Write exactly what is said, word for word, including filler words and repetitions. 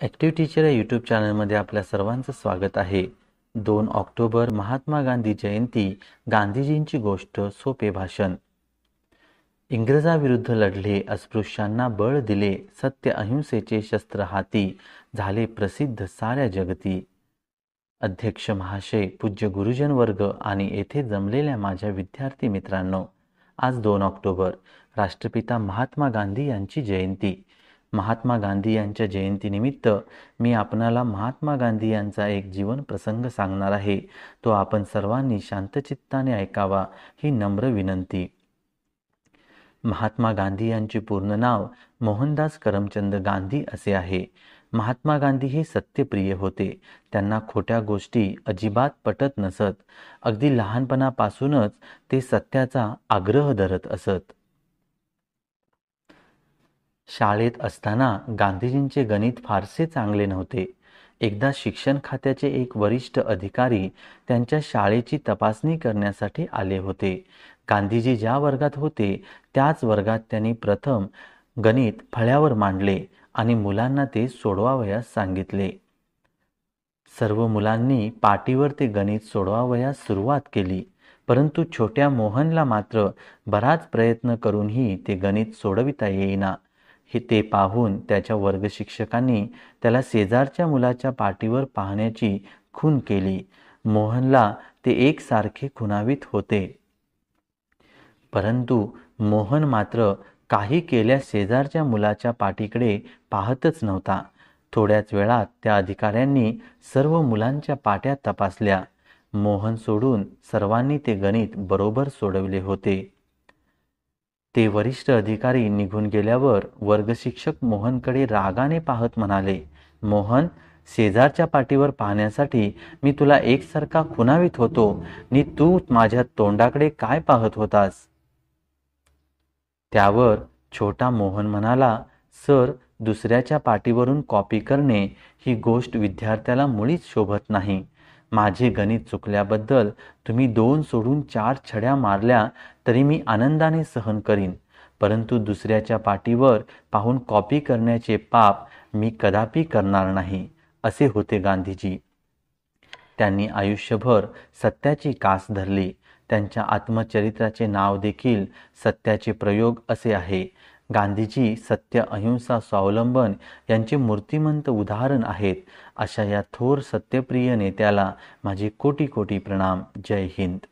Active teacher या YouTube चॅनलमध्ये आपल्या सर्वांचं स्वागत आहे. दोन ऑक्टोबर महात्मा गांधी जयंती. गांधीजींची गोष्ट, सोपे भाषण. इंग्रजाविरुद्ध लढले, अस्पृश्यांना बळ दिले, सत्य अहिंसेचे शस्त्र हाती, झाले प्रसिद्ध साऱ्या जगती. अध्यक्ष महाशय, पूज्य गुरुजन वर्ग आणि येथे जमलेल्या माझ्या विद्यार्थी मित्रांनो, आज दोन ऑक्टोबर राष्ट्रपिता महात्मा गांधी यांची जयंती. महात्मा गांधी यांच्या जयंतीनिमित्त मी आपणाला महात्मा गांधी यांचा एक जीवन प्रसंग सांगणार आहे. तो आपण सर्वांनी शांतचित्ताने ऐकावा ही नम्र विनंती. महात्मा गांधी यांचे पूर्ण नाव मोहनदास करमचंद गांधी असे आहे. महात्मा गांधी हे सत्यप्रिय होते. त्यांना खोट्या गोष्टी अजिबात पटत नसत. अगदी लहानपणापासूनच ते सत्याचा आग्रह धरत असत. शाळेत असताना गांधीजींचे गणित फारसे चांगले नव्हते. एकदा शिक्षण खात्याचे एक वरिष्ठ अधिकारी त्यांच्या शाळेची तपासणी करण्यासाठी आले होते. गांधीजी ज्या वर्गात होते त्याच वर्गात त्यांनी प्रथम गणित फळ्यावर मांडले आणि मुलांना ते सोडवावयास सांगितले. सर्व मुलांनी पाटीवर ते गणित सोडवावयास सुरुवात केली, परंतु छोट्या मोहनला मात्र बराच प्रयत्न करूनही ते गणित सोडविता येईना. हे ते पाहून त्याच्या वर्गशिक्षकांनी त्याला शेजारच्या मुलाच्या पाटीवर पाहण्याची खून केली. मोहनला ते एकसारखे खुणावीत होते, परंतु मोहन मात्र काही केल्या शेजारच्या मुलाच्या पाटीकडे पाहतच नव्हता. थोड्याच वेळात त्या अधिकाऱ्यांनी सर्व मुलांच्या पाट्या तपासल्या. मोहन सोडून सर्वांनी ते गणित बरोबर सोडवले होते. ते वरिष्ठ अधिकारी निघून गेल्यावर वर्गशिक्षक मोहनकडे रागाने पाहत म्हणाले, मोहन, शेजारच्या पाटीवर पाहण्यासाठी मी तुला एकसारखा खुणावीत होतो नि तू माझ्या तोंडाकडे काय पाहत होतास? त्यावर छोटा मोहन म्हणाला, सर, दुसऱ्याच्या पाटीवरून कॉपी करणे ही गोष्ट विद्यार्थ्याला मुळीच शोभत नाही. माझे गणित चुकल्याबद्दल तुम्ही दोन सोडून चार छड्या मारल्या तरी मी आनंदाने सहन करीन, परंतु दुसऱ्याच्या पाटीवर पाहून कॉपी करण्याचे पाप मी कदापि करणार नाही. असे होते गांधीजी. त्यांनी आयुष्यभर सत्याची कास धरली. त्यांच्या आत्मचरित्राचे नाव देखील सत्याचे प्रयोग असे आहे. गांधीजी सत्य, अहिंसा, स्वावलंबन यांचे मूर्तिमंत उदाहरण आहेत. अशा या थोर सत्यप्रिय नेत्याला माझे कोटी कोटी प्रणाम. जय हिंद.